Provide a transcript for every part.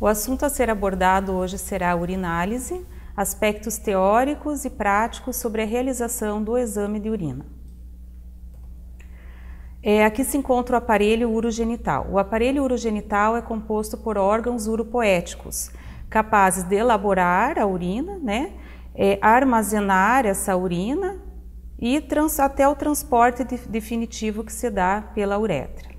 assunto a ser abordado hoje será a urinálise, aspectos teóricos e práticos sobre a realização do exame de urina. Aqui se encontra o aparelho urogenital. O aparelho urogenital é composto por órgãos uropoéticos, capazes de elaborar a urina, né, armazenar essa urina e até o transporte definitivo que se dá pela uretra.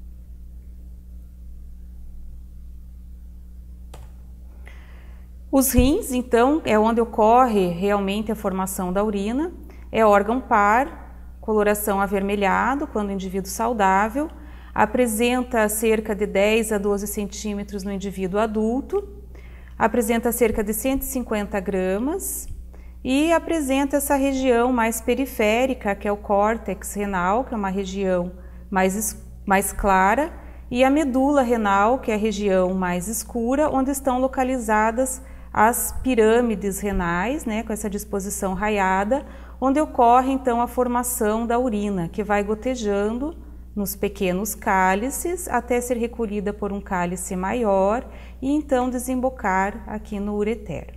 Os rins, então, é onde ocorre realmente a formação da urina, é órgão par, coloração avermelhado quando o indivíduo saudável, apresenta cerca de 10 a 12 centímetros no indivíduo adulto, apresenta cerca de 150 gramas e apresenta essa região mais periférica, que é o córtex renal, que é uma região mais clara, e a medula renal, que é a região mais escura, onde estão localizadas as pirâmides renais, né, com essa disposição raiada, onde ocorre então a formação da urina, que vai gotejando nos pequenos cálices até ser recolhida por um cálice maior e então desembocar aqui no ureter.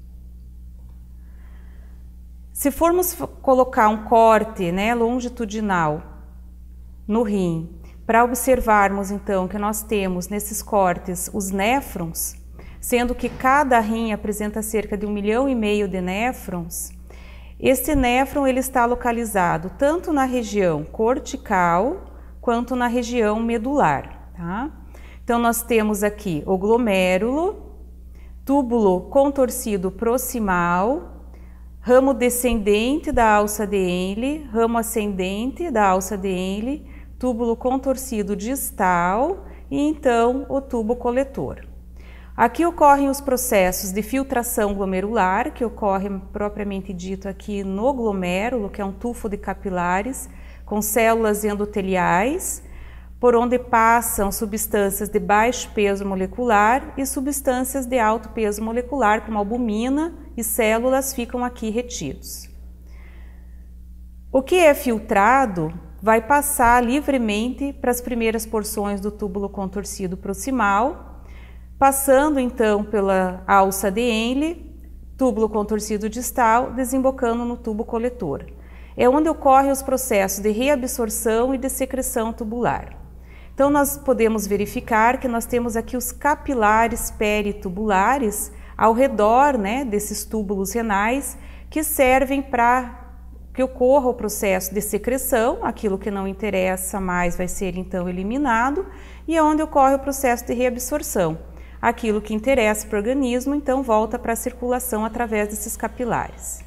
Se formos colocar um corte, né, longitudinal no rim, para observarmos então que nós temos nesses cortes os néfrons, sendo que cada rim apresenta cerca de 1,5 milhão de néfrons, esse néfron ele está localizado tanto na região cortical quanto na região medular. Tá? Então nós temos aqui o glomérulo, túbulo contorcido proximal, ramo descendente da alça de Henle, ramo ascendente da alça de Henle, túbulo contorcido distal e então o tubo coletor. Aqui ocorrem os processos de filtração glomerular, que ocorre propriamente dito aqui no glomérulo, que é um tufo de capilares com células endoteliais, por onde passam substâncias de baixo peso molecular e substâncias de alto peso molecular, como albumina e células ficam aqui retidos. O que é filtrado vai passar livremente para as primeiras porções do túbulo contorcido proximal, passando então pela alça de Henle, túbulo contorcido distal, desembocando no tubo coletor. É onde ocorrem os processos de reabsorção e de secreção tubular. Então nós podemos verificar que nós temos aqui os capilares peritubulares ao redor, né, desses túbulos renais, que servem para que ocorra o processo de secreção, aquilo que não interessa mais vai ser então eliminado, e é onde ocorre o processo de reabsorção. Aquilo que interessa para o organismo, então, volta para a circulação através desses capilares.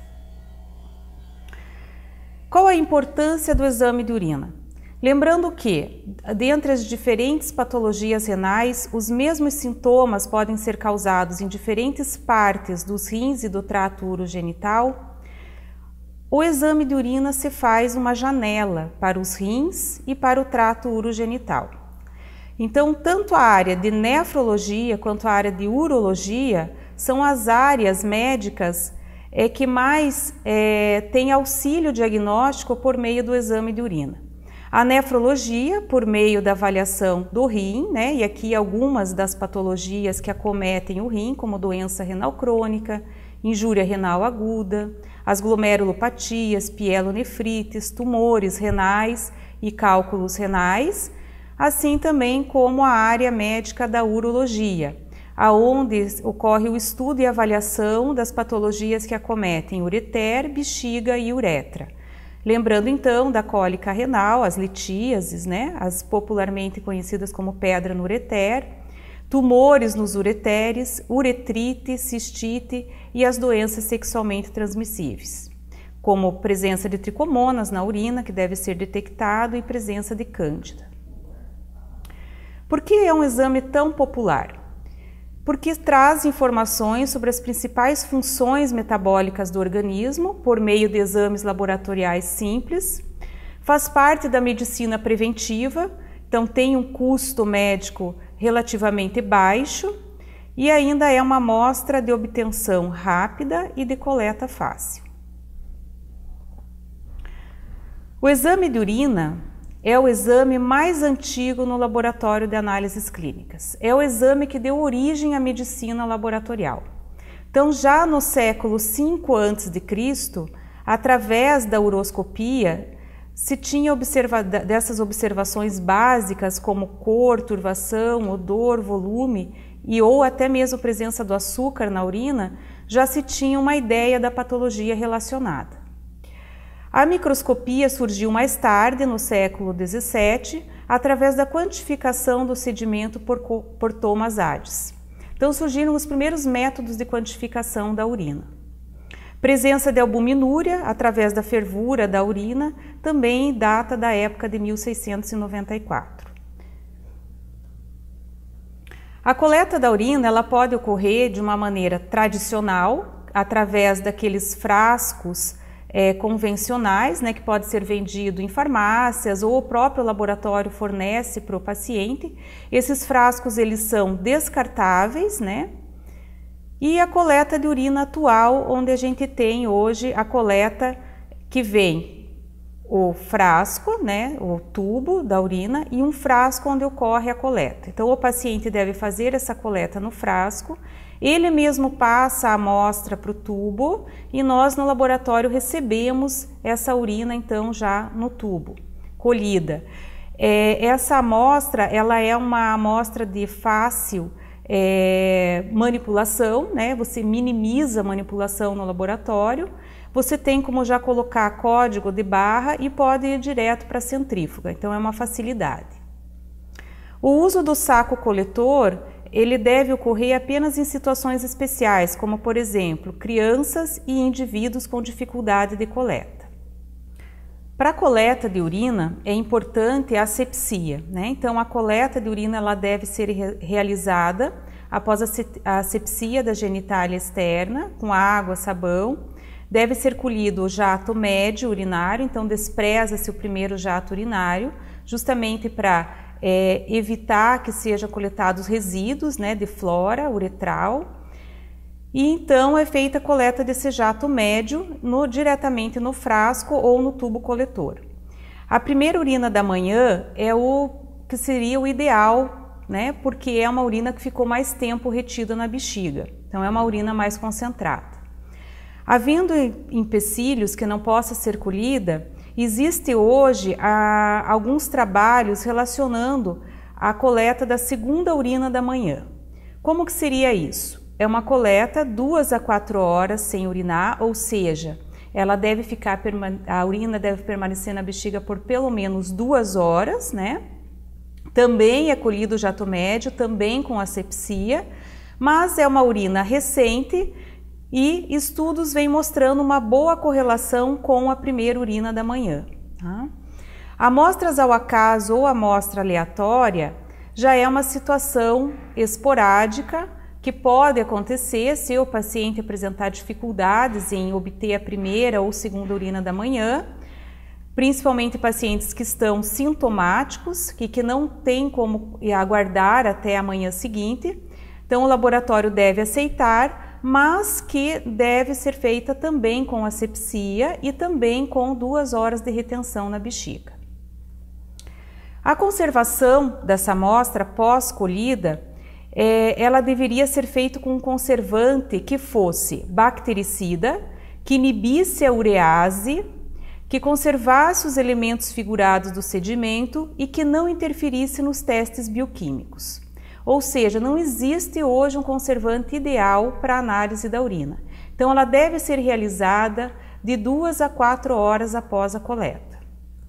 Qual a importância do exame de urina? Lembrando que, dentre as diferentes patologias renais, os mesmos sintomas podem ser causados em diferentes partes dos rins e do trato urogenital. O exame de urina se faz uma janela para os rins e para o trato urogenital. Então, tanto a área de nefrologia quanto a área de urologia são as áreas médicas que mais têm auxílio diagnóstico por meio do exame de urina. A nefrologia, por meio da avaliação do rim, né, e aqui algumas das patologias que acometem o rim, como doença renal crônica, injúria renal aguda, as glomerulopatias, pielonefrites, tumores renais e cálculos renais, assim também como a área médica da urologia, aonde ocorre o estudo e avaliação das patologias que acometem ureter, bexiga e uretra. Lembrando então da cólica renal, as litíases, né, as popularmente conhecidas como pedra no ureter, tumores nos ureteres, uretrite, cistite e as doenças sexualmente transmissíveis, como presença de tricomonas na urina, que deve ser detectado, e presença de cândida. Por que é um exame tão popular? Porque traz informações sobre as principais funções metabólicas do organismo por meio de exames laboratoriais simples, faz parte da medicina preventiva, então tem um custo médico relativamente baixo e ainda é uma amostra de obtenção rápida e de coleta fácil. O exame de urina é o exame mais antigo no laboratório de análises clínicas. É o exame que deu origem à medicina laboratorial. Então, já no século V a.C., através da uroscopia, se tinha dessas observações básicas como cor, turvação, odor, volume ou até mesmo presença do açúcar na urina, já se tinha uma ideia da patologia relacionada. A microscopia surgiu mais tarde, no século XVII, através da quantificação do sedimento por Thomas Hades. Então surgiram os primeiros métodos de quantificação da urina. Presença de albuminúria, através da fervura da urina, também data da época de 1694. A coleta da urina ela pode ocorrer de uma maneira tradicional, através daqueles frascos convencionais, né, que pode ser vendido em farmácias ou o próprio laboratório fornece para o paciente. Esses frascos eles são descartáveis, né? E a coleta de urina atual, onde a gente tem hoje a coleta que vem o frasco, né, o tubo da urina e um frasco onde ocorre a coleta. Então o paciente deve fazer essa coleta no frasco, ele mesmo passa a amostra para o tubo e nós no laboratório recebemos essa urina então já no tubo, colhida. Essa amostra ela é uma amostra de fácil manipulação, né? Você minimiza a manipulação no laboratório, você tem como já colocar código de barra e pode ir direto para a centrífuga, então é uma facilidade. O uso do saco coletor ele deve ocorrer apenas em situações especiais, como por exemplo, crianças e indivíduos com dificuldade de coleta. Para a coleta de urina é importante a asepsia, né? Então a coleta de urina ela deve ser realizada após a asepsia da genitália externa, com água, sabão. Deve ser colhido o jato médio urinário, então despreza-se o primeiro jato urinário, justamente para evitar que sejam coletados resíduos, né, de flora uretral. E então é feita a coleta desse jato médio diretamente no frasco ou no tubo coletor. A primeira urina da manhã é o que seria o ideal, né, porque é uma urina que ficou mais tempo retida na bexiga, então é uma urina mais concentrada. Havendo empecilhos que não possa ser colhida, existe hoje alguns trabalhos relacionando a coleta da segunda urina da manhã. Como que seria isso? É uma coleta 2 a 4 horas sem urinar, ou seja, a urina deve permanecer na bexiga por pelo menos 2 horas, né? Também é colhido o jato médio, também com asepsia, mas é uma urina recente e estudos vêm mostrando uma boa correlação com a primeira urina da manhã. Tá? Amostras ao acaso ou amostra aleatória já é uma situação esporádica que pode acontecer se o paciente apresentar dificuldades em obter a primeira ou segunda urina da manhã, principalmente pacientes que estão sintomáticos e que não têm como aguardar até a manhã seguinte. Então o laboratório deve aceitar, mas que deve ser feita também com asepsia e também com 2 horas de retenção na bexiga. A conservação dessa amostra pós-colhida, ela deveria ser feita com um conservante que fosse bactericida, que inibisse a urease, que conservasse os elementos figurados do sedimento e que não interferisse nos testes bioquímicos. Ou seja, não existe hoje um conservante ideal para a análise da urina. Então, ela deve ser realizada de 2 a 4 horas após a coleta.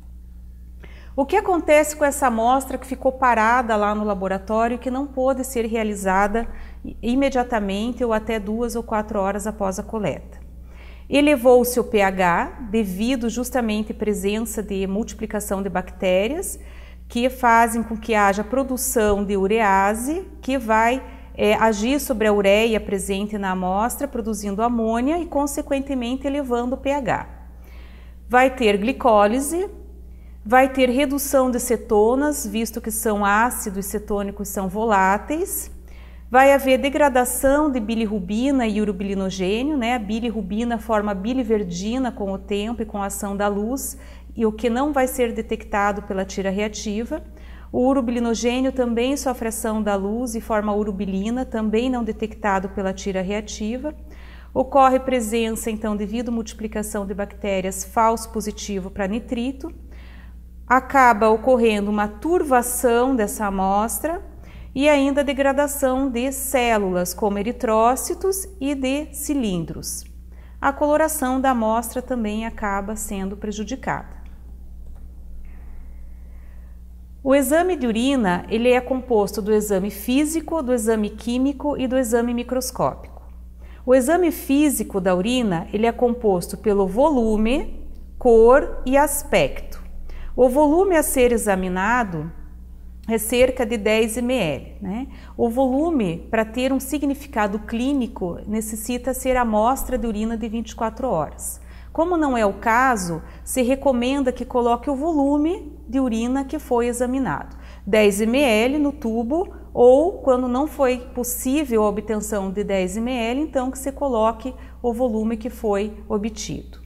O que acontece com essa amostra que ficou parada lá no laboratório e que não pôde ser realizada imediatamente ou até 2 ou 4 horas após a coleta? Elevou-se o pH devido justamente à presença de multiplicação de bactérias, que fazem com que haja produção de urease, que vai agir sobre a ureia presente na amostra, produzindo amônia e, consequentemente, elevando o pH. Vai ter glicólise, vai ter redução de cetonas, visto que são ácidos cetônicos, são voláteis. Vai haver degradação de bilirrubina e urobilinogênio, né? A bilirrubina forma biliverdina com o tempo e com a ação da luz, e o que não vai ser detectado pela tira reativa. O urobilinogênio também sofre ação da luz e forma urobilina, também não detectado pela tira reativa. Ocorre presença, então, devido à multiplicação de bactérias, falso positivo para nitrito. Acaba ocorrendo uma turvação dessa amostra e ainda degradação de células, como eritrócitos e de cilindros. A coloração da amostra também acaba sendo prejudicada. O exame de urina, ele é composto do exame físico, do exame químico e do exame microscópico. O exame físico da urina, ele é composto pelo volume, cor e aspecto. O volume a ser examinado é cerca de 10 ml. Né? O volume, para ter um significado clínico, necessita ser amostra de urina de 24 horas. Como não é o caso, se recomenda que coloque o volume de urina que foi examinado. 10 ml no tubo, ou quando não foi possível a obtenção de 10 ml, então que se coloque o volume que foi obtido.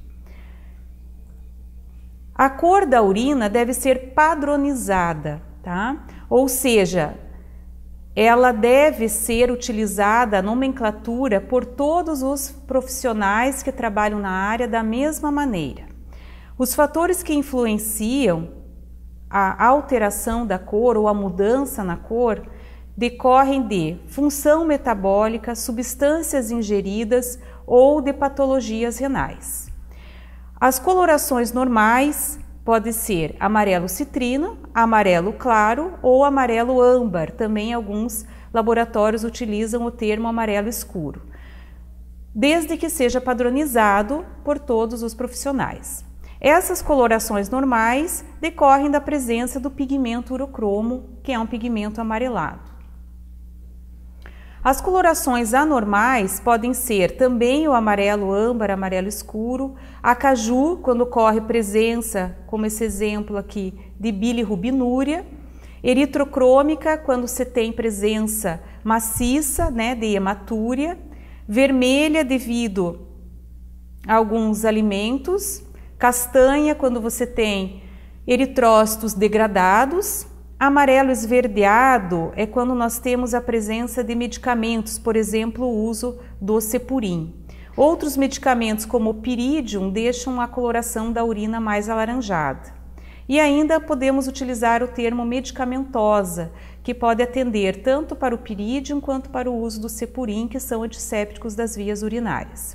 A cor da urina deve ser padronizada, tá? Ou seja, ela deve ser utilizada a nomenclatura por todos os profissionais que trabalham na área da mesma maneira. Os fatores que influenciam a alteração da cor ou a mudança na cor decorrem de função metabólica, substâncias ingeridas ou de patologias renais. As colorações normais podem ser amarelo citrino, amarelo claro ou amarelo âmbar. Também alguns laboratórios utilizam o termo amarelo escuro, desde que seja padronizado por todos os profissionais. Essas colorações normais decorrem da presença do pigmento urocromo, que é um pigmento amarelado. As colorações anormais podem ser também o amarelo âmbar, amarelo escuro, acaju, quando ocorre presença, como esse exemplo aqui, de bilirrubinúria, eritrocrômica, quando se tem presença maciça, né, de hematúria, vermelha devido a alguns alimentos, castanha, quando você tem eritrócitos degradados. Amarelo esverdeado é quando nós temos a presença de medicamentos, por exemplo, o uso do cepurim. Outros medicamentos, como o piridium, deixam a coloração da urina mais alaranjada. E ainda podemos utilizar o termo medicamentosa, que pode atender tanto para o piridium quanto para o uso do cepurim, que são antissépticos das vias urinárias.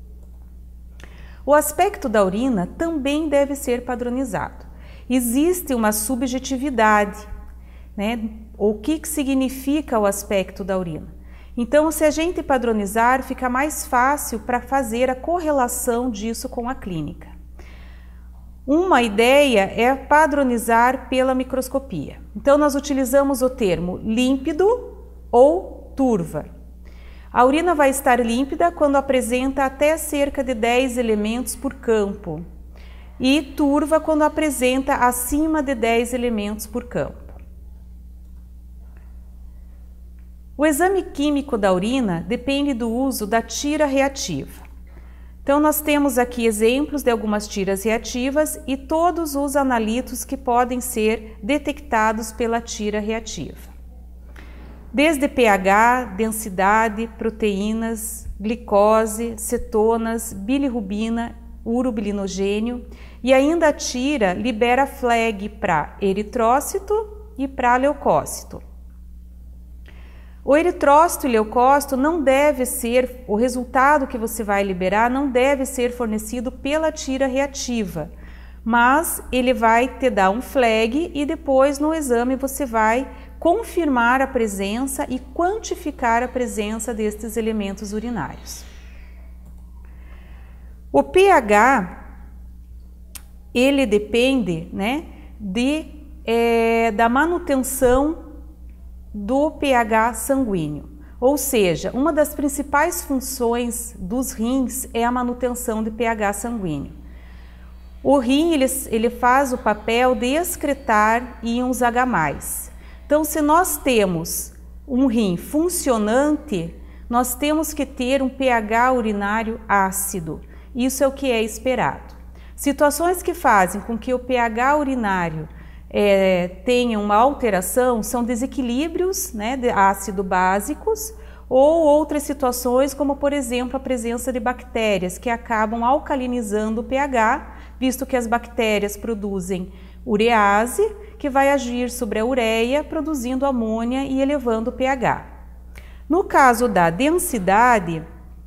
O aspecto da urina também deve ser padronizado. Existe uma subjetividade, né? O que significa o aspecto da urina? Então, se a gente padronizar, fica mais fácil para fazer a correlação disso com a clínica. Uma ideia é padronizar pela microscopia. Então, nós utilizamos o termo límpido ou turva. A urina vai estar límpida quando apresenta até cerca de 10 elementos por campo e turva quando apresenta acima de 10 elementos por campo. O exame químico da urina depende do uso da tira reativa. Então, nós temos aqui exemplos de algumas tiras reativas e todos os analitos que podem ser detectados pela tira reativa. Desde pH, densidade, proteínas, glicose, cetonas, bilirrubina, urobilinogênio, e ainda a tira libera flag para eritrócito e para leucócito. O eritrócito e leucócito não deve ser, o resultado que você vai liberar não deve ser fornecido pela tira reativa, mas ele vai te dar um flag e depois no exame você vai confirmar a presença e quantificar a presença destes elementos urinários. O pH, ele depende, né, da manutenção do pH sanguíneo, ou seja, uma das principais funções dos rins é a manutenção de pH sanguíneo. O rim ele faz o papel de excretar íons H+. Então, se nós temos um rim funcionante, nós temos que ter um pH urinário ácido. Isso é o que é esperado. Situações que fazem com que o pH urinário tenha uma alteração são desequilíbrios, né, de ácido-básicos, ou outras situações como, por exemplo, a presença de bactérias que acabam alcalinizando o pH, visto que as bactérias produzem urease, que vai agir sobre a ureia, produzindo amônia e elevando o pH. No caso da densidade,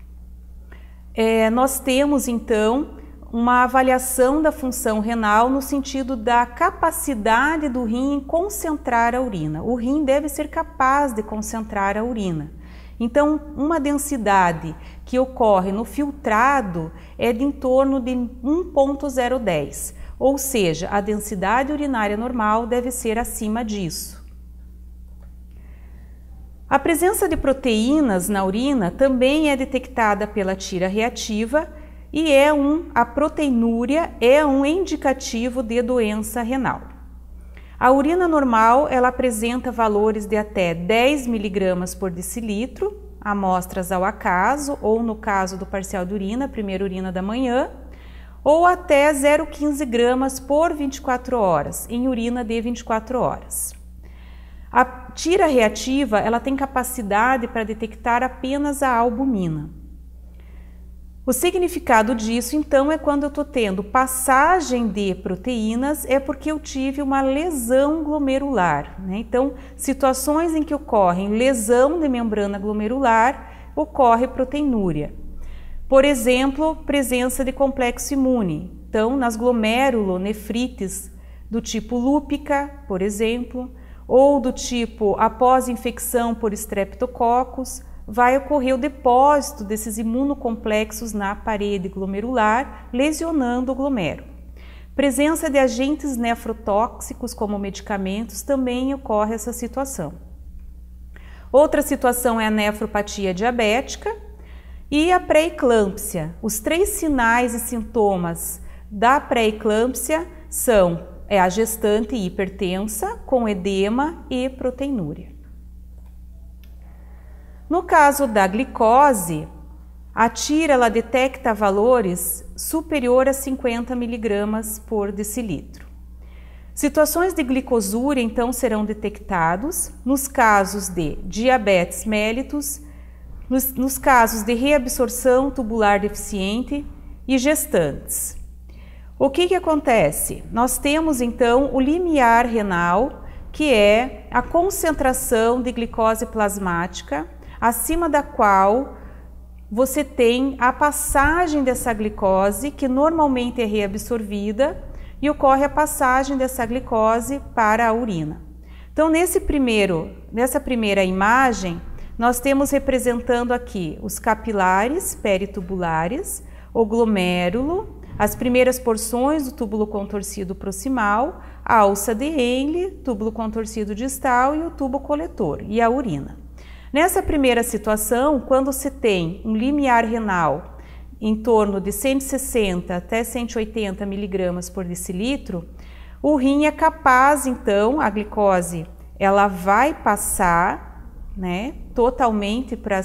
nós temos então uma avaliação da função renal no sentido da capacidade do rim em concentrar a urina. O rim deve ser capaz de concentrar a urina. Então, uma densidade que ocorre no filtrado é de em torno de 1,010, ou seja, a densidade urinária normal deve ser acima disso. A presença de proteínas na urina também é detectada pela tira reativa e a proteinúria é um indicativo de doença renal. A urina normal, ela apresenta valores de até 10 mg por decilitro, amostras ao acaso, ou no caso do parcial de urina, primeira urina da manhã, ou até 0,15 gramas por 24 horas, em urina de 24 horas. A tira reativa, ela tem capacidade para detectar apenas a albumina. O significado disso, então, é quando eu estou tendo passagem de proteínas, é porque eu tive uma lesão glomerular, né? Então, situações em que ocorrem lesão de membrana glomerular, ocorre proteinúria. Por exemplo, presença de complexo imune. Então, nas glomerulonefrites do tipo lúpica, por exemplo, ou do tipo após infecção por streptococcus, vai ocorrer o depósito desses imunocomplexos na parede glomerular, lesionando o glomérulo. Presença de agentes nefrotóxicos, como medicamentos, também ocorre essa situação. Outra situação é a nefropatia diabética e a pré-eclâmpsia. Os 3 sinais e sintomas da pré-eclâmpsia são a gestante hipertensa, com edema e proteinúria. No caso da glicose, a tira ela detecta valores superior a 50 mg por decilitro. Situações de glicosúria, então, serão detectados nos casos de diabetes mellitus, nos casos de reabsorção tubular deficiente e gestantes. O que acontece? Nós temos, então, o limiar renal, que é a concentração de glicose plasmática, acima da qual você tem a passagem dessa glicose, que normalmente é reabsorvida, e ocorre a passagem dessa glicose para a urina. Então, nessa primeira imagem, nós temos representando aqui os capilares peritubulares, o glomérulo, as primeiras porções do túbulo contorcido proximal, a alça de Henle, túbulo contorcido distal e o tubo coletor, e a urina. Nessa primeira situação, quando se tem um limiar renal em torno de 160 até 180 mg por decilitro, o rim é capaz, então, a glicose, ela vai passar, né, totalmente para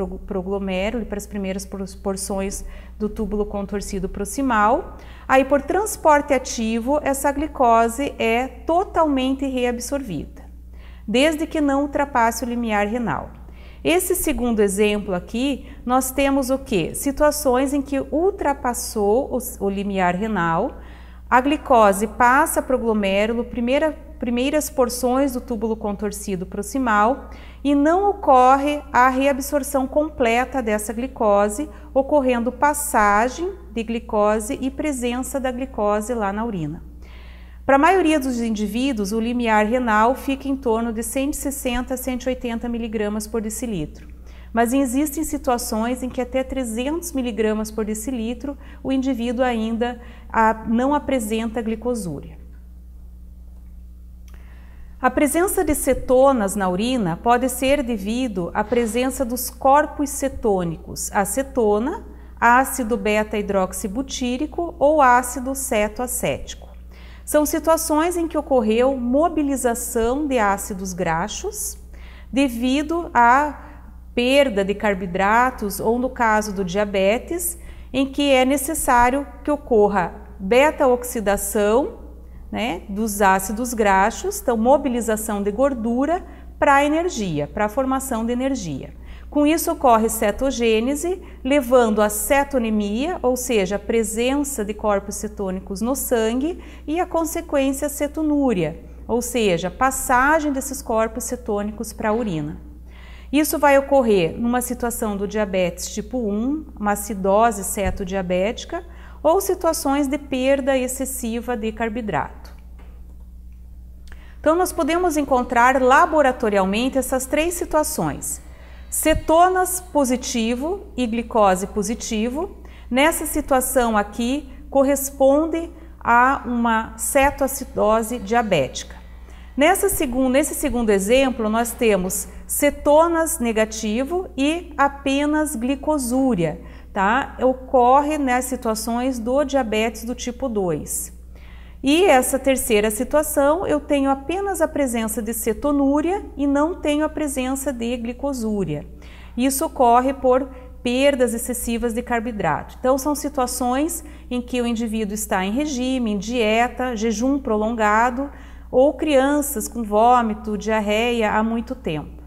o glomérulo e para as primeiras porções do túbulo contorcido proximal. Aí, por transporte ativo, essa glicose é totalmente reabsorvida, desde que não ultrapasse o limiar renal. Esse segundo exemplo aqui, nós temos o quê? Situações em que ultrapassou o limiar renal, a glicose passa para o glomérulo, primeiras porções do túbulo contorcido proximal, e não ocorre a reabsorção completa dessa glicose, ocorrendo passagem de glicose e presença da glicose lá na urina. Para a maioria dos indivíduos, o limiar renal fica em torno de 160 a 180 mg por decilitro, mas existem situações em que até 300 mg por decilitro o indivíduo ainda não apresenta glicosúria. A presença de cetonas na urina pode ser devido à presença dos corpos cetônicos, acetona, ácido beta-hidroxibutírico ou ácido cetoacético. São situações em que ocorreu mobilização de ácidos graxos devido à perda de carboidratos ou, no caso do diabetes, em que é necessário que ocorra beta-oxidação, né, dos ácidos graxos, então mobilização de gordura para a energia, para a formação de energia. Com isso ocorre cetogênese, levando à cetonemia, ou seja, a presença de corpos cetônicos no sangue, e a consequência cetonúria, ou seja, passagem desses corpos cetônicos para a urina. Isso vai ocorrer numa situação do diabetes tipo 1, uma acidose cetodiabética, ou situações de perda excessiva de carboidrato. Então, nós podemos encontrar laboratorialmente essas três situações: cetonas positivo e glicose positivo. Nessa situação aqui, corresponde a uma cetoacidose diabética. Nesse segundo exemplo, nós temos cetonas negativo e apenas glicosúria, tá? Ocorre nas situações do diabetes do tipo 2. E essa terceira situação, eu tenho apenas a presença de cetonúria e não tenho a presença de glicosúria. Isso ocorre por perdas excessivas de carboidrato. Então, são situações em que o indivíduo está em regime, em dieta, jejum prolongado, ou crianças com vômito, diarreia há muito tempo.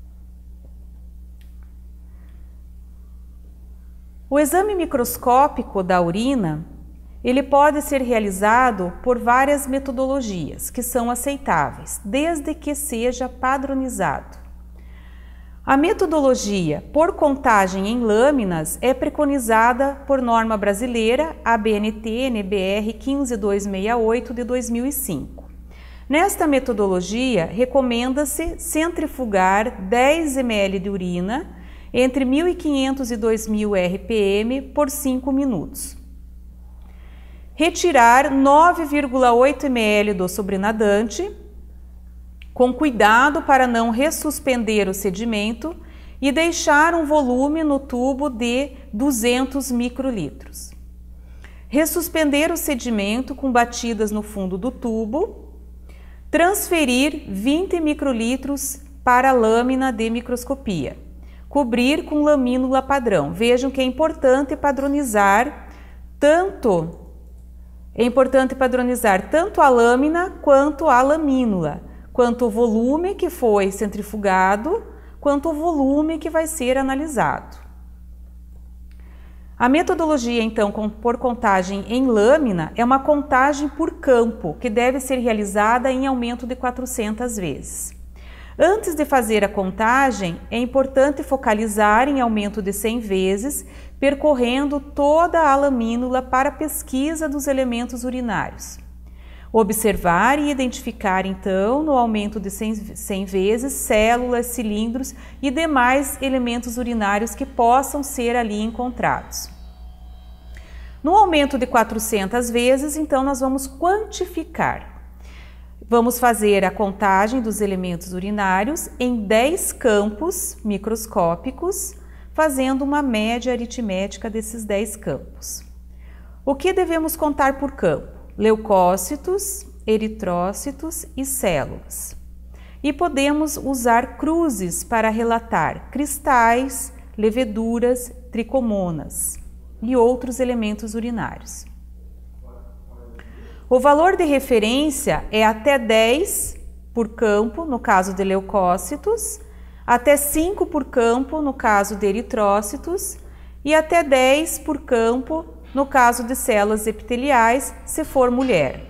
O exame microscópico da urina, ele pode ser realizado por várias metodologias que são aceitáveis, desde que seja padronizado. A metodologia por contagem em lâminas é preconizada por norma brasileira ABNT-NBR 15268 de 2005. Nesta metodologia, recomenda-se centrifugar 10 ml de urina entre 1.500 e 2.000 RPM por 5 minutos. Retirar 9,8 ml do sobrenadante, com cuidado para não ressuspender o sedimento, e deixar um volume no tubo de 200 microlitros. Ressuspender o sedimento com batidas no fundo do tubo. Transferir 20 microlitros para a lâmina de microscopia. Cobrir com lamínula padrão. Vejam que é importante padronizar tanto a lâmina quanto a lamínula, quanto o volume que foi centrifugado, quanto o volume que vai ser analisado. A metodologia, então, por contagem em lâmina é uma contagem por campo, que deve ser realizada em aumento de 400 vezes. Antes de fazer a contagem, é importante focalizar em aumento de 100 vezes, percorrendo toda a lamínula para pesquisa dos elementos urinários. Observar e identificar, então, no aumento de 100 vezes, células, cilindros e demais elementos urinários que possam ser ali encontrados. No aumento de 400 vezes, então, nós vamos quantificar. Vamos fazer a contagem dos elementos urinários em 10 campos microscópicos, fazendo uma média aritmética desses 10 campos. O que devemos contar por campo? Leucócitos, eritrócitos e células. E podemos usar cruzes para relatar cristais, leveduras, tricomonas e outros elementos urinários. O valor de referência é até 10 por campo, no caso de leucócitos, até 5 por campo, no caso de eritrócitos, e até 10 por campo, no caso de células epiteliais, se for mulher.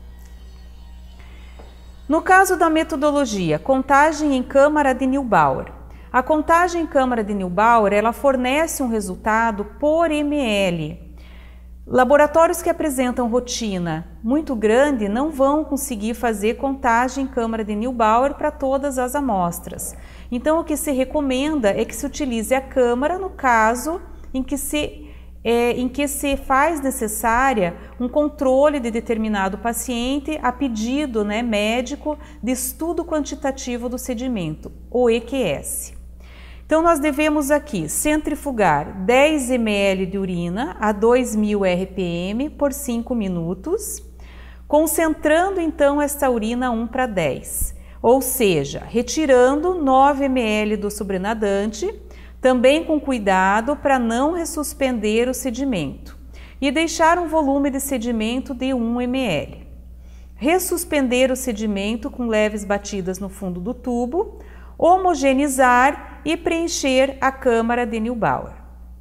No caso da metodologia, contagem em câmara de Neubauer. A contagem em câmara de Neubauer, ela fornece um resultado por ml. Laboratórios que apresentam rotina muito grande não vão conseguir fazer contagem em câmara de Neubauer para todas as amostras. Então, o que se recomenda é que se utilize a câmara no caso em que se faz necessária um controle de determinado paciente a pedido médico de estudo quantitativo do sedimento, o EQS. Então, nós devemos aqui centrifugar 10 ml de urina a 2.000 RPM por 5 minutos, concentrando então esta urina 1:10, ou seja, retirando 9 ml do sobrenadante, também com cuidado para não ressuspender o sedimento. e deixar um volume de sedimento de 1 ml. Ressuspender o sedimento com leves batidas no fundo do tubo, homogeneizar e preencher a câmara de Neubauer.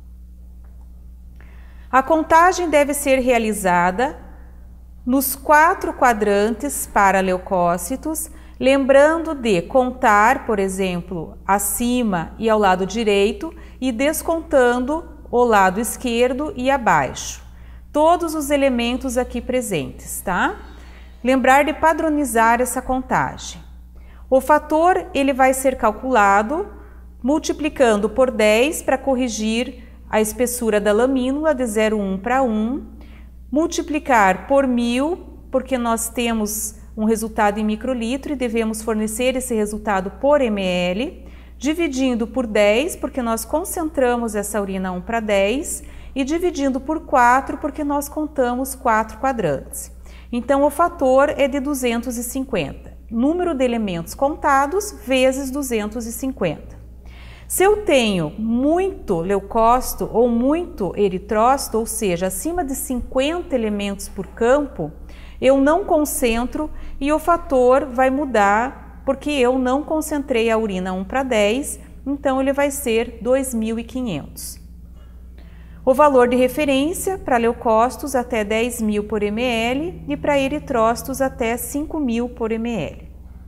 A contagem deve ser realizada nos 4 quadrantes para leucócitos, lembrando de contar, por exemplo, acima e ao lado direito e descontando o lado esquerdo e abaixo. Todos os elementos aqui presentes, tá? Lembrar de padronizar essa contagem. O fator ele vai ser calculado multiplicando por 10 para corrigir a espessura da lamínula de 0,1 para 1, multiplicar por 1000, porque nós temos um resultado em microlitro e devemos fornecer esse resultado por ml, dividindo por 10, porque nós concentramos essa urina 1 para 10, e dividindo por 4, porque nós contamos 4 quadrantes. Então, o fator é de 250. Número de elementos contados vezes 250. Se eu tenho muito leucócito ou muito eritrócito, ou seja, acima de 50 elementos por campo, eu não concentro e o fator vai mudar porque eu não concentrei a urina 1 para 10, então ele vai ser 2.500. O valor de referência para leucócitos até 10.000 por ml e para eritrócitos até 5.000 por ml.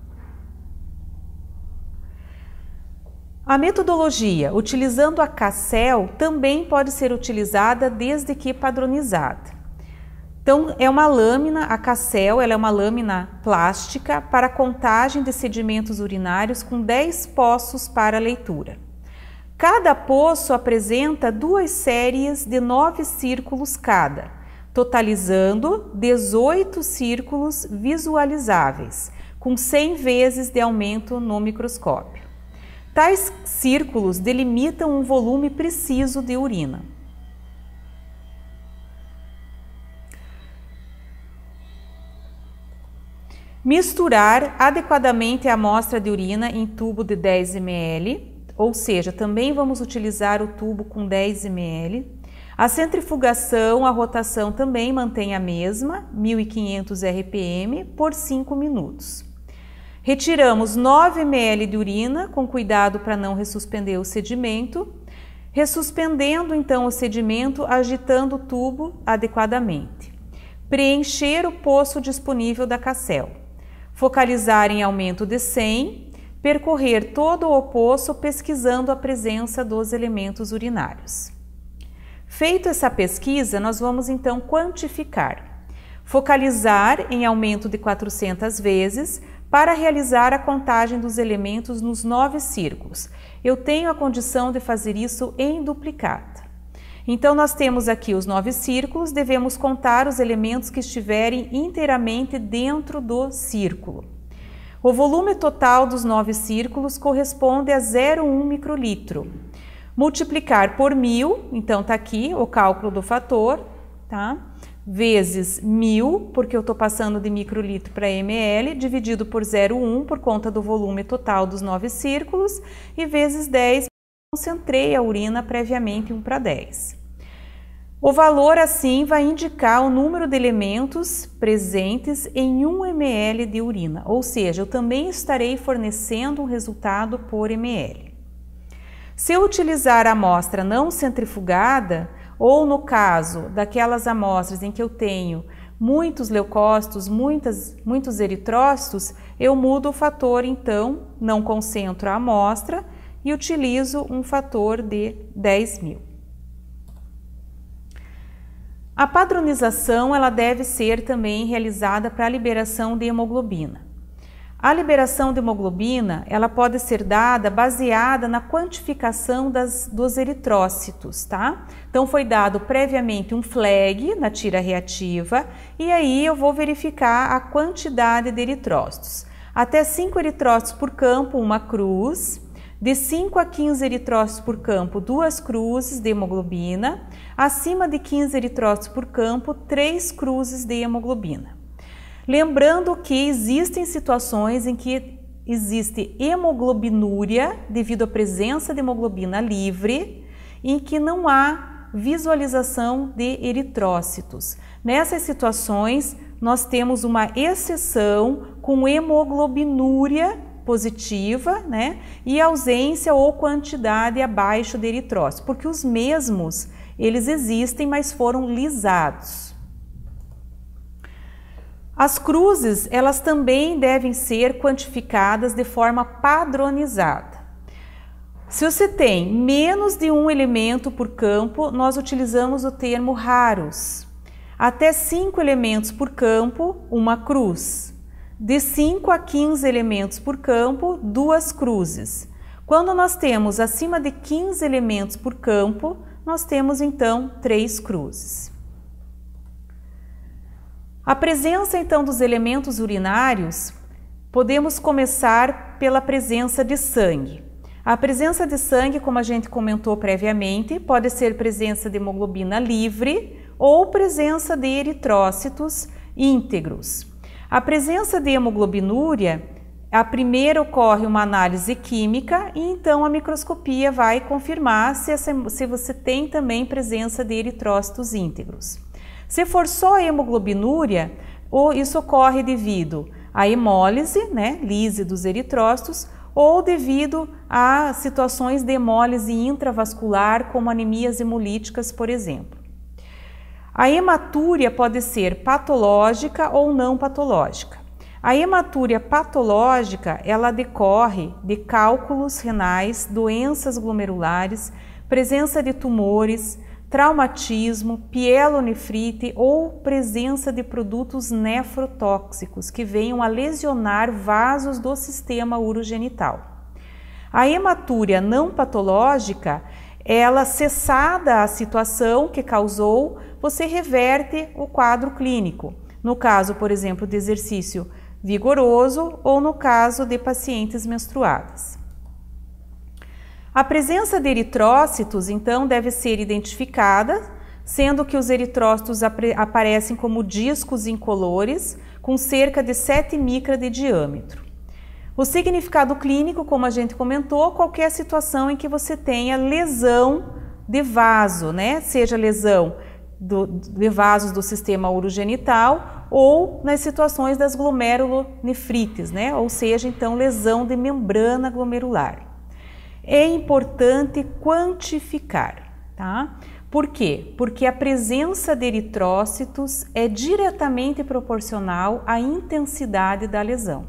A metodologia utilizando a Cassel também pode ser utilizada desde que padronizada. Então, é uma lâmina, a Cassel, ela é uma lâmina plástica para contagem de sedimentos urinários com 10 poços para leitura. Cada poço apresenta 2 séries de 9 círculos cada, totalizando 18 círculos visualizáveis, com 100 vezes de aumento no microscópio. Tais círculos delimitam um volume preciso de urina. Misturar adequadamente a amostra de urina em tubo de 10 ml, ou seja, também vamos utilizar o tubo com 10 ml. A centrifugação, a rotação também mantém a mesma, 1500 RPM por 5 minutos. Retiramos 9 ml de urina, com cuidado para não ressuspender o sedimento, ressuspendendo então o sedimento, agitando o tubo adequadamente. Preencher o poço disponível da Cassel. Focalizar em aumento de 100, percorrer todo o poço pesquisando a presença dos elementos urinários. Feito essa pesquisa, nós vamos então quantificar. Focalizar em aumento de 400 vezes para realizar a contagem dos elementos nos 9 círculos. Eu tenho a condição de fazer isso em duplicata. Então, nós temos aqui os 9 círculos, devemos contar os elementos que estiverem inteiramente dentro do círculo. O volume total dos 9 círculos corresponde a 0,1 microlitro. Multiplicar por 1000, então está aqui o cálculo do fator, tá? Vezes 1000, porque eu estou passando de microlitro para ml, dividido por 0,1 por conta do volume total dos 9 círculos, e vezes 10, concentrei a urina previamente 1 para 10. O valor assim vai indicar o número de elementos presentes em 1 ml de urina, ou seja, eu também estarei fornecendo um resultado por ml. Se eu utilizar a amostra não centrifugada, ou no caso daquelas amostras em que eu tenho muitos leucócitos, muitos eritrócitos, eu mudo o fator, então não concentro a amostra e utilizo um fator de 10.000. A padronização ela deve ser também realizada para a liberação de hemoglobina. A liberação de hemoglobina ela pode ser dada baseada na quantificação dos eritrócitos, tá? Então foi dado previamente um flag na tira reativa e aí eu vou verificar a quantidade de eritrócitos. Até 5 eritrócitos por campo, uma cruz. De 5 a 15 eritrócitos por campo, 2 cruzes de hemoglobina. Acima de 15 eritrócitos por campo, 3 cruzes de hemoglobina. Lembrando que existem situações em que existe hemoglobinúria devido à presença de hemoglobina livre, em que não há visualização de eritrócitos. Nessas situações, nós temos uma exceção com hemoglobinúria positiva, né, e ausência ou quantidade abaixo de eritrócitos, porque os mesmos, eles existem, mas foram lisados. As cruzes, elas também devem ser quantificadas de forma padronizada. Se você tem menos de um elemento por campo, nós utilizamos o termo raros. Até 5 elementos por campo, uma cruz. De 5 a 15 elementos por campo, 2 cruzes. Quando nós temos acima de 15 elementos por campo, nós temos então 3 cruzes. A presença então dos elementos urinários, podemos começar pela presença de sangue. A presença de sangue, como a gente comentou previamente, pode ser presença de hemoglobina livre ou presença de eritrócitos íntegros. A presença de hemoglobinúria, a primeira ocorre uma análise química e então a microscopia vai confirmar se você tem também presença de eritrócitos íntegros. Se for só hemoglobinúria, isso ocorre devido à hemólise, né, lise dos eritrócitos, ou devido a situações de hemólise intravascular, como anemias hemolíticas, por exemplo. A hematúria pode ser patológica ou não patológica. A hematúria patológica, ela decorre de cálculos renais, doenças glomerulares, presença de tumores, traumatismo, pielonefrite ou presença de produtos nefrotóxicos que venham a lesionar vasos do sistema urogenital. A hematúria não patológica, ela cessada a situação que causou, você reverte o quadro clínico. No caso, por exemplo, de exercício vigoroso ou no caso de pacientes menstruadas. A presença de eritrócitos, então, deve ser identificada, sendo que os eritrócitos aparecem como discos incolores, com cerca de 7 micras de diâmetro. O significado clínico, como a gente comentou, qualquer situação em que você tenha lesão de vaso, né? Seja lesão de vasos do sistema urogenital ou nas situações das glomerulonefrites, né? Ou seja, então, lesão de membrana glomerular. É importante quantificar, tá? Por quê? Porque a presença de eritrócitos é diretamente proporcional à intensidade da lesão.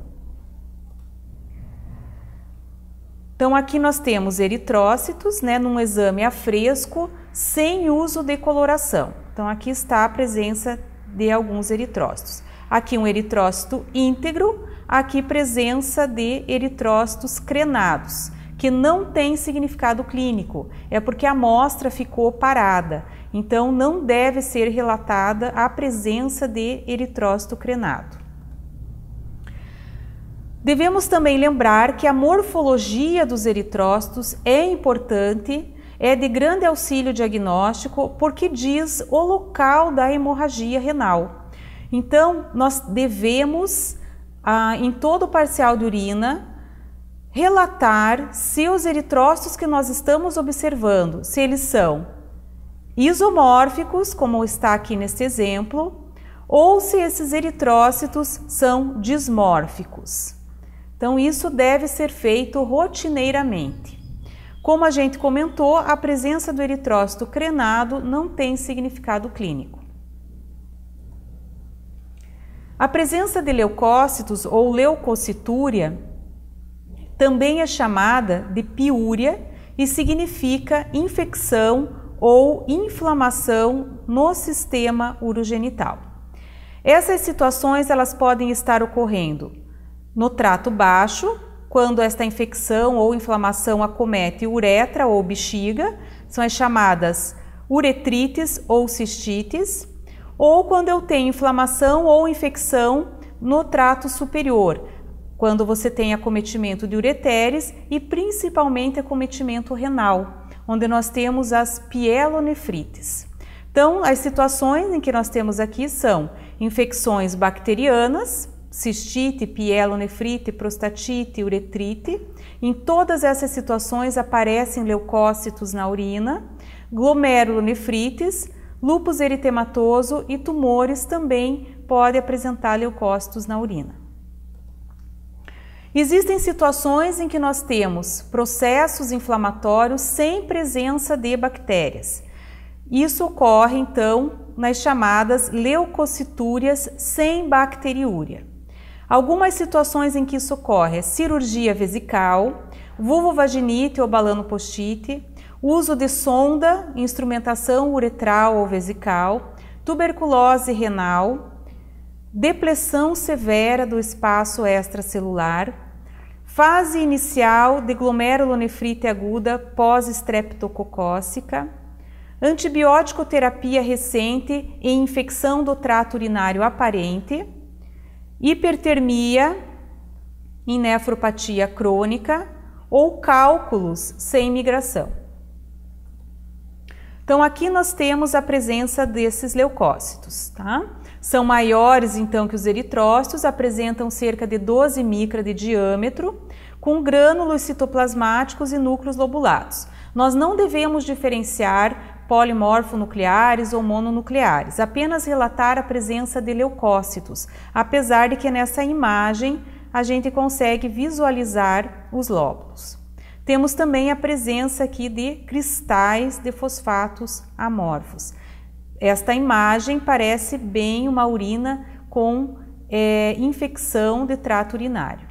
Então, aqui nós temos eritrócitos, né, num exame a fresco, sem uso de coloração. Então, aqui está a presença de alguns eritrócitos. Aqui um eritrócito íntegro, aqui presença de eritrócitos crenados, que não tem significado clínico, é porque a amostra ficou parada, então não deve ser relatada a presença de eritrócito crenado. Devemos também lembrar que a morfologia dos eritrócitos é importante, é de grande auxílio diagnóstico, porque diz o local da hemorragia renal. Então, nós devemos, em todo o parcial de urina, relatar se os eritrócitos que nós estamos observando, se eles são isomórficos, como está aqui neste exemplo, ou se esses eritrócitos são dismórficos. Então, isso deve ser feito rotineiramente. Como a gente comentou, a presença do eritrócito crenado não tem significado clínico. A presença de leucócitos ou leucocitúria também é chamada de piúria e significa infecção ou inflamação no sistema urogenital. Essas situações elas podem estar ocorrendo no trato baixo, quando esta infecção ou inflamação acomete uretra ou bexiga, são as chamadas uretrites ou cistites, ou quando eu tenho inflamação ou infecção no trato superior, quando você tem acometimento de ureteres e principalmente acometimento renal, onde nós temos as pielonefrites. Então, as situações em que nós temos aqui são infecções bacterianas, cistite, pielonefrite, prostatite, uretrite. Em todas essas situações aparecem leucócitos na urina. Glomerulonefrites, lúpus eritematoso e tumores também podem apresentar leucócitos na urina. Existem situações em que nós temos processos inflamatórios sem presença de bactérias. Isso ocorre, então, nas chamadas leucocitúrias sem bacteriúria. Algumas situações em que isso ocorre é cirurgia vesical, vulvovaginite ou balanopostite, uso de sonda, instrumentação uretral ou vesical, tuberculose renal, depressão severa do espaço extracelular, fase inicial de glomerulonefrite aguda pós-estreptococócica, antibiótico-terapia recente em infecção do trato urinário aparente, hipertermia em nefropatia crônica ou cálculos sem migração. Então, aqui nós temos a presença desses leucócitos, tá? São maiores, então, que os eritrócitos, apresentam cerca de 12 micra de diâmetro, com grânulos citoplasmáticos e núcleos lobulados. Nós não devemos diferenciar polimorfonucleares ou mononucleares, apenas relatar a presença de leucócitos, apesar de que nessa imagem a gente consegue visualizar os lóbulos. Temos também a presença aqui de cristais de fosfatos amorfos. Esta imagem parece bem uma urina com infecção de trato urinário.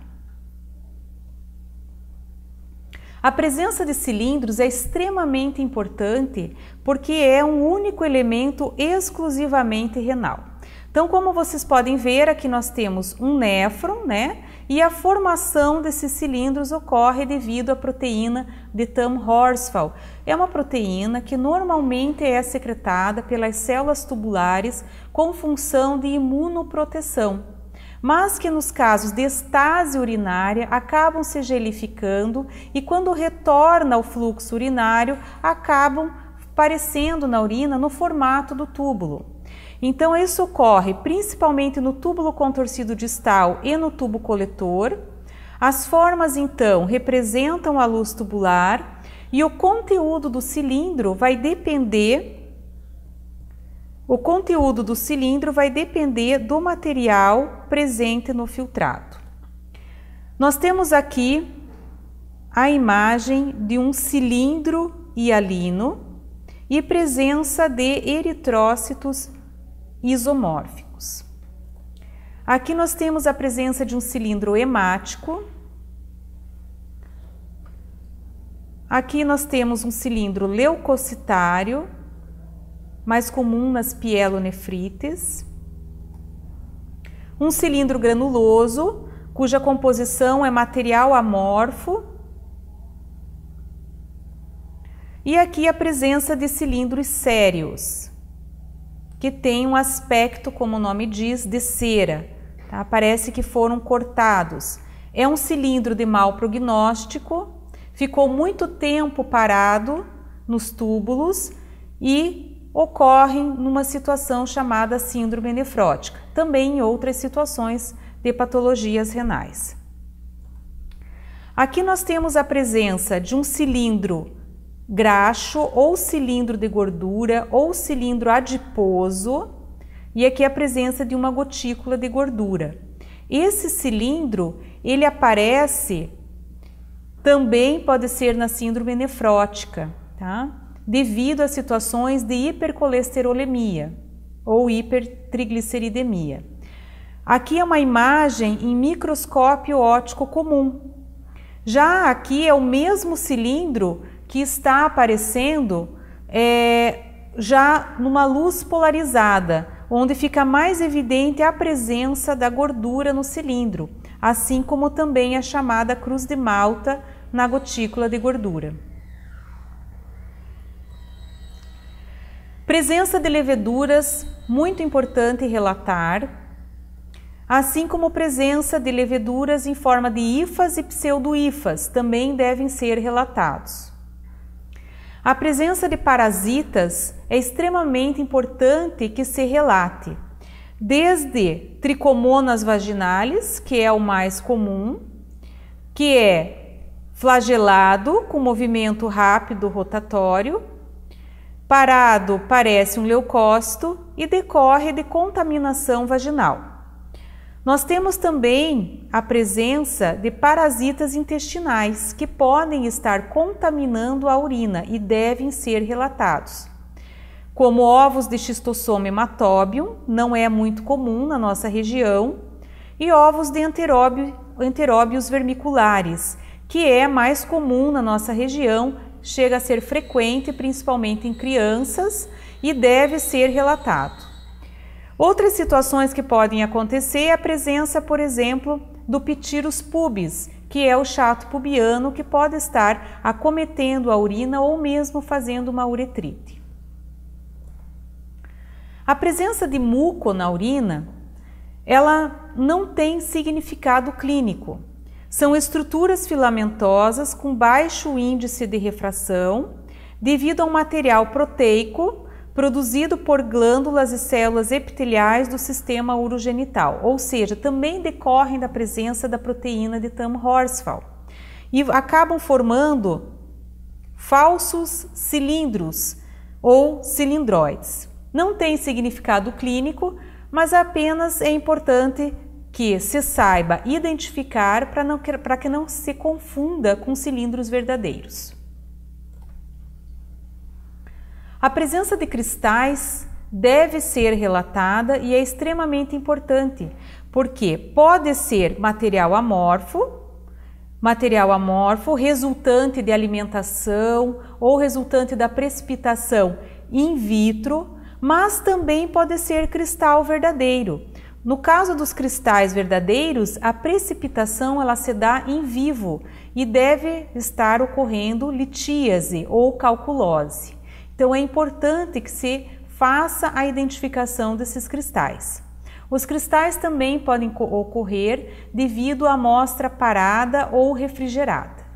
A presença de cilindros é extremamente importante porque é um único elemento exclusivamente renal. Então, como vocês podem ver, aqui nós temos um néfron, né? E a formação desses cilindros ocorre devido à proteína de Tamm-Horsfall. É uma proteína que normalmente é secretada pelas células tubulares com função de imunoproteção, mas que nos casos de estase urinária acabam se gelificando e quando retorna ao fluxo urinário acabam aparecendo na urina no formato do túbulo. Então, isso ocorre principalmente no túbulo contorcido distal e no tubo coletor. As formas, então, representam a luz tubular e o conteúdo do cilindro vai depender do material presente no filtrado. Nós temos aqui a imagem de um cilindro hialino e presença de eritrócitos isomórficos. Aqui nós temos a presença de um cilindro hemático. Aqui nós temos um cilindro leucocitário, mais comum nas pielonefrites. Um cilindro granuloso, cuja composição é material amorfo. E aqui a presença de cilindros sérios, que tem um aspecto, como o nome diz, de cera, tá? Parece que foram cortados. É um cilindro de mau prognóstico, ficou muito tempo parado nos túbulos e ocorre numa situação chamada síndrome nefrótica, também em outras situações de patologias renais. Aqui nós temos a presença de um cilindro graxo ou cilindro de gordura ou cilindro adiposo e aqui a presença de uma gotícula de gordura. Esse cilindro, ele aparece também pode ser na síndrome nefrótica, tá? Devido a situações de hipercolesterolemia ou hipertrigliceridemia. Aqui é uma imagem em microscópio óptico comum. Já aqui é o mesmo cilindro que está aparecendo já numa luz polarizada, onde fica mais evidente a presença da gordura no cilindro, assim como também a chamada cruz de Malta na gotícula de gordura. Presença de leveduras, muito importante relatar, assim como presença de leveduras em forma de hifas e pseudo-hifas, também devem ser relatados. A presença de parasitas é extremamente importante que se relate, desde tricomonas vaginalis, que é o mais comum, que é flagelado com movimento rápido rotatório, Parado parece um leucócito e decorre de contaminação vaginal. Nós temos também a presença de parasitas intestinais que podem estar contaminando a urina e devem ser relatados. Como ovos de Schistosoma hematobium, não é muito comum na nossa região, e ovos de Enteróbios vermiculares, que é mais comum na nossa região, chega a ser frequente, principalmente em crianças, e deve ser relatado. Outras situações que podem acontecer é a presença, por exemplo, do Pityrus pubis, que é o chato pubiano que pode estar acometendo a urina ou mesmo fazendo uma uretrite. A presença de muco na urina, ela não tem significado clínico. São estruturas filamentosas com baixo índice de refração devido a um material proteico produzido por glândulas e células epiteliais do sistema urogenital, ou seja, também decorrem da presença da proteína de Thom-Horsfall e acabam formando falsos cilindros ou cilindroides. Não tem significado clínico, mas apenas é importante que se saiba identificar para que não se confunda com cilindros verdadeiros. A presença de cristais deve ser relatada e é extremamente importante, porque pode ser material amorfo resultante de alimentação ou resultante da precipitação in vitro, mas também pode ser cristal verdadeiro. No caso dos cristais verdadeiros, a precipitação ela se dá em vivo e deve estar ocorrendo litíase ou calculose. Então é importante que se faça a identificação desses cristais. Os cristais também podem ocorrer devido à amostra parada ou refrigerada.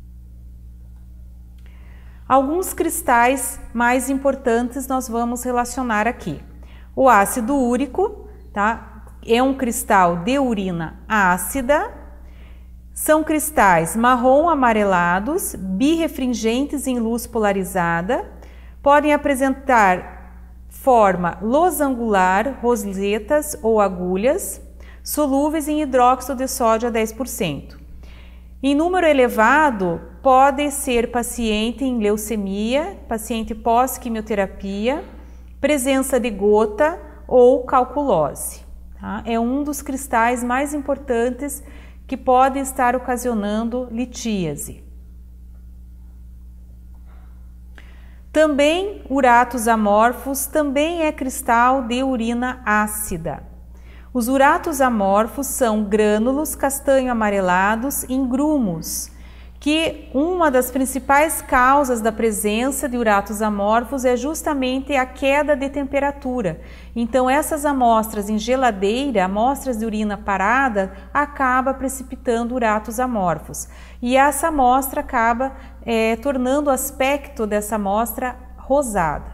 Alguns cristais mais importantes nós vamos relacionar aqui. O ácido úrico, tá? É um cristal de urina ácida. São cristais marrom amarelados, birrefringentes em luz polarizada. Podem apresentar forma losangular, rosetas ou agulhas, solúveis em hidróxido de sódio a 10%. Em número elevado, pode ser paciente em leucemia, paciente pós-quimioterapia, presença de gota ou calculose. Tá? É um dos cristais mais importantes que pode estar ocasionando litíase. Também uratos amorfos também é cristal de urina ácida. Os uratos amorfos são grânulos castanho amarelados em grumos, que uma das principais causas da presença de uratos amorfos é justamente a queda de temperatura. Então essas amostras em geladeira, amostras de urina parada, acaba precipitando uratos amorfos. E essa amostra acaba tornando o aspecto dessa amostra rosada.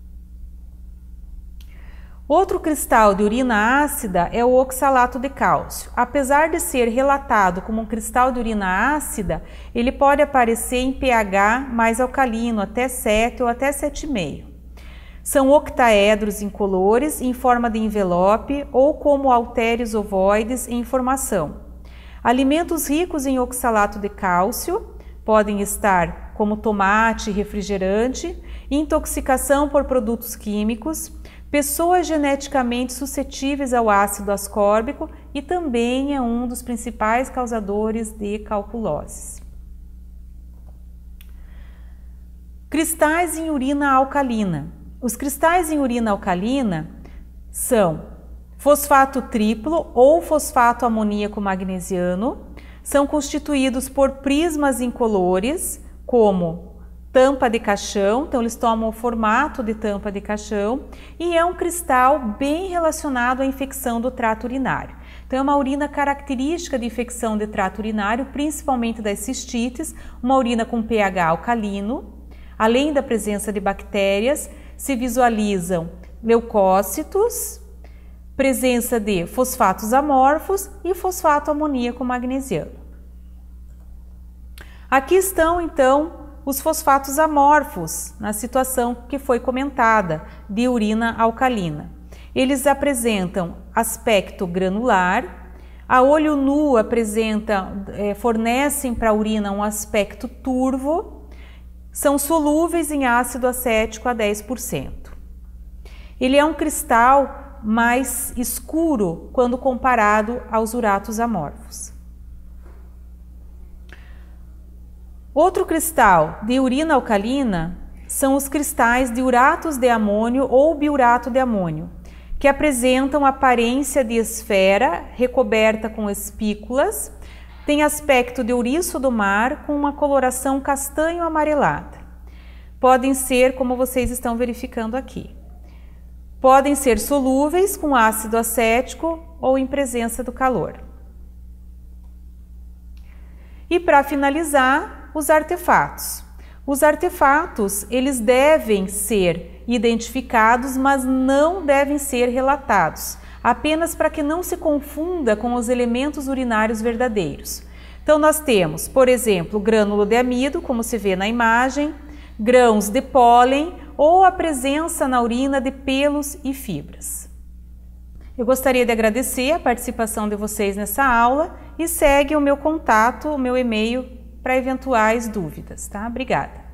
Outro cristal de urina ácida é o oxalato de cálcio. Apesar de ser relatado como um cristal de urina ácida, ele pode aparecer em pH mais alcalino, até 7 ou até 7,5. São octaedros incolores em forma de envelope ou como halteres ovoides em formação. Alimentos ricos em oxalato de cálcio podem estar como tomate, refrigerante, intoxicação por produtos químicos, pessoas geneticamente suscetíveis ao ácido ascórbico e também é um dos principais causadores de calculose. Cristais em urina alcalina. Os cristais em urina alcalina são fosfato triplo ou fosfato amoníaco magnesiano, são constituídos por prismas incolores, como tampa de caixão, então eles tomam o formato de tampa de caixão e é um cristal bem relacionado à infecção do trato urinário. Então é uma urina característica de infecção de trato urinário, principalmente das cistites, uma urina com pH alcalino. Além da presença de bactérias, se visualizam leucócitos, presença de fosfatos amorfos e fosfato amoníaco magnesiano. Aqui estão então os fosfatos amorfos, na situação que foi comentada, de urina alcalina. Eles apresentam aspecto granular, a olho nu fornecem para a urina um aspecto turvo, são solúveis em ácido acético a 10%. Ele é um cristal mais escuro quando comparado aos uratos amorfos. Outro cristal de urina alcalina são os cristais de uratos de amônio ou biurato de amônio, que apresentam aparência de esfera recoberta com espículas, tem aspecto de ouriço do mar com uma coloração castanho amarelada. Podem ser, como vocês estão verificando aqui, podem ser solúveis com ácido acético ou em presença do calor. E para finalizar, os artefatos. Os artefatos, eles devem ser identificados, mas não devem ser relatados, apenas para que não se confunda com os elementos urinários verdadeiros. Então nós temos, por exemplo, grânulo de amido, como se vê na imagem, grãos de pólen ou a presença na urina de pelos e fibras. Eu gostaria de agradecer a participação de vocês nessa aula e segue o meu contato, o meu e-mail para eventuais dúvidas, tá? Obrigada.